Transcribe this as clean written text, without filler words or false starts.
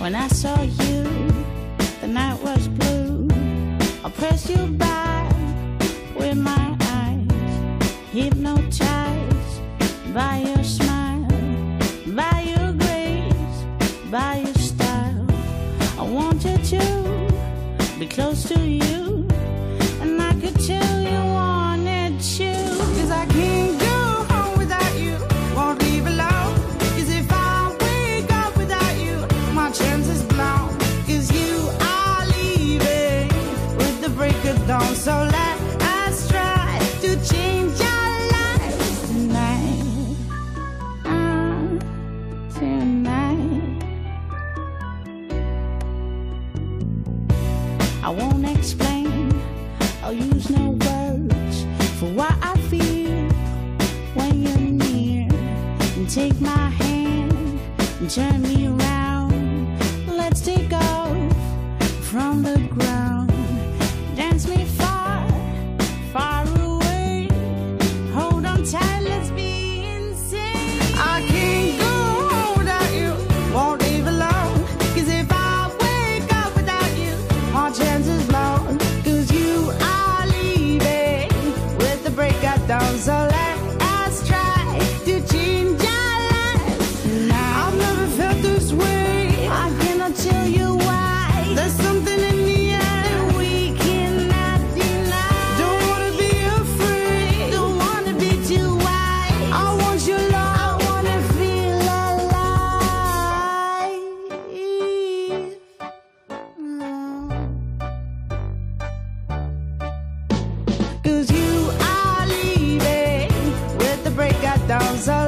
When I saw you, the night was blue. I pressed you by with my eyes, hypnotized by your smile, by your grace, by your style. I wanted to be close to you, and I could tell you wanted to. 'Cause I can't go home without you, won't leave alone. 'Cause if I wake up without you, my chance is blown. 'Cause you are leaving with the break of dawn. So let us try to change our lives tonight. Tonight. I won't explain, I'll use no words for what I feel when you're near. And take my hand and turn me around. Let's take off from the ground. Dance me far, far away. Hold on tight, let's be insane. I can't go home without you, won't leave alone. 'Cause if I wake up without you, my chance is blown. 'Cause you are leaving with the break of dawn. So let us try to change our lives tonight. I've never felt this way, I cannot tell you why. There's something in the air that we cannot deny. Don't wanna be afraid, don't wanna be too wide. I want your love, I wanna feel alive. Cause you are leaving with the break of dawn. So